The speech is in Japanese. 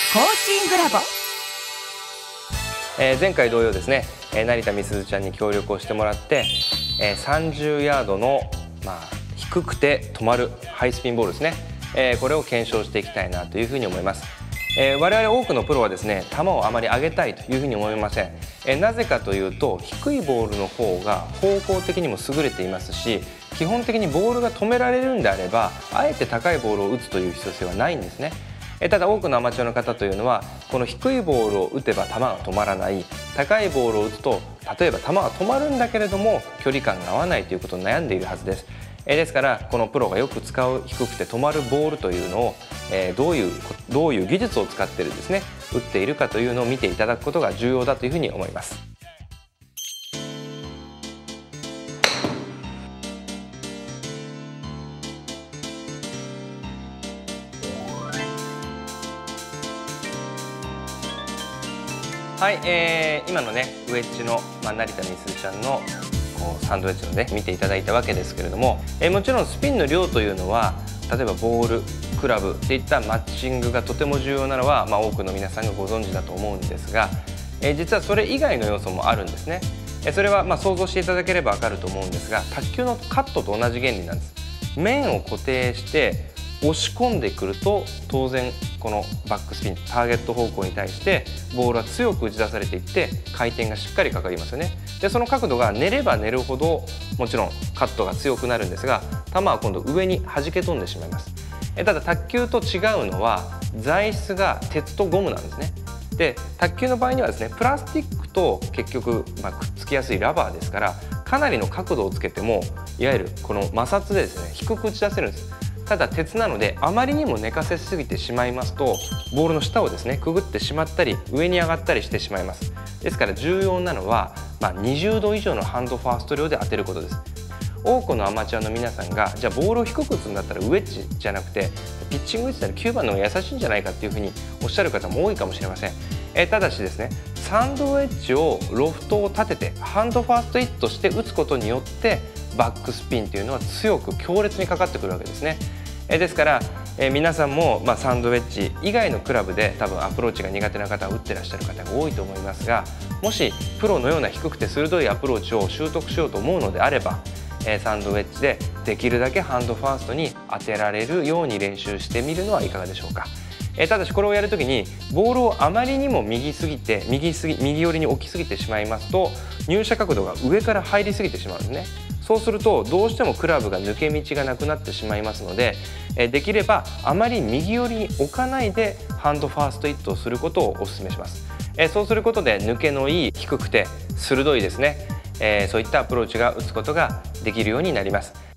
コーチングラボ。 前回同様ですね、成田美鈴ちゃんに協力をしてもらって、30ヤードの、低くて止まるハイスピンボールですね、これを検証していきたいなというふうに思います。我々多くのプロはですね、球をあまり上げたいというふうに思いません。なぜかというと、低いボールの方が方向的にも優れていますし、基本的にボールが止められるんであれば、あえて高いボールを打つという必要性はないんですね。ただ多くのアマチュアの方というのは、この低いボールを打てば球が止まらない、高いボールを打つと例えば球が止まるんだけれども距離感が合わないということに悩んでいるはずです。ですからこのプロがよく使う低くて止まるボールというのを、どういう技術を使ってるですね、打っているかというのを見ていただくことが重要だというふうに思います。はい、今のねウェッジの、成田美鈴ちゃんのサンドウェッジのね見ていただいたわけですけれども、もちろんスピンの量というのは例えばボール、クラブっていったマッチングがとても重要なのは、多くの皆さんがご存知だと思うんですが、実はそれ以外の要素もあるんですね。それは想像していただければ分かると思うんですが、卓球のカットと同じ原理なんです。面を固定して押し込んでくると当然このバックスピン、ターゲット方向に対してボールは強く打ち出されていって回転がしっかりかかりますよね。でその角度が寝れば寝るほどもちろんカットが強くなるんですが、球は今度上に弾け飛んでしまいます。ただ卓球と違うのは材質が鉄とゴムなんですね。で卓球の場合にはですね、プラスチックと結局、くっつきやすいラバーですから、かなりの角度をつけてもいわゆるこの摩擦でですね低く打ち出せるんです。ただ鉄なのであまりにも寝かせすぎてしまいますとボールの下をですねくぐってしまったり上に上がったりしてしまいます。ですから重要なのは、20度以上のハンドファースト量で当てることです。多くのアマチュアの皆さんがじゃあボールを低く打つんだったらウェッジじゃなくてピッチング打ちなら9番の方が優しいんじゃないかっていうふうにおっしゃる方も多いかもしれません。ただしですね、サンドウェッジをロフトを立ててハンドファーストヒットして打つことによってバックスピンというのは強く強烈にかかってくるわけですね。ですから、皆さんも、サンドウェッジ以外のクラブで多分アプローチが苦手な方は打ってらっしゃる方が多いと思いますが、もしプロのような低くて鋭いアプローチを習得しようと思うのであれば、サンドウェッジでできるだけハンドファーストに当てられるように練習してみるのはいかがでしょうか。ただしこれをやるときにボールをあまりにも右寄りに置きすぎてしまいますと入射角度が上から入りすぎてしまうんですね。そうするとどうしてもクラブが抜け道がなくなってしまいますので、できればあまり右寄りに置かないでハンドファーストヒットをすることをお勧めします。そうすることで抜けのいい低くて鋭いですね、そういったアプローチが打つことができるようになります。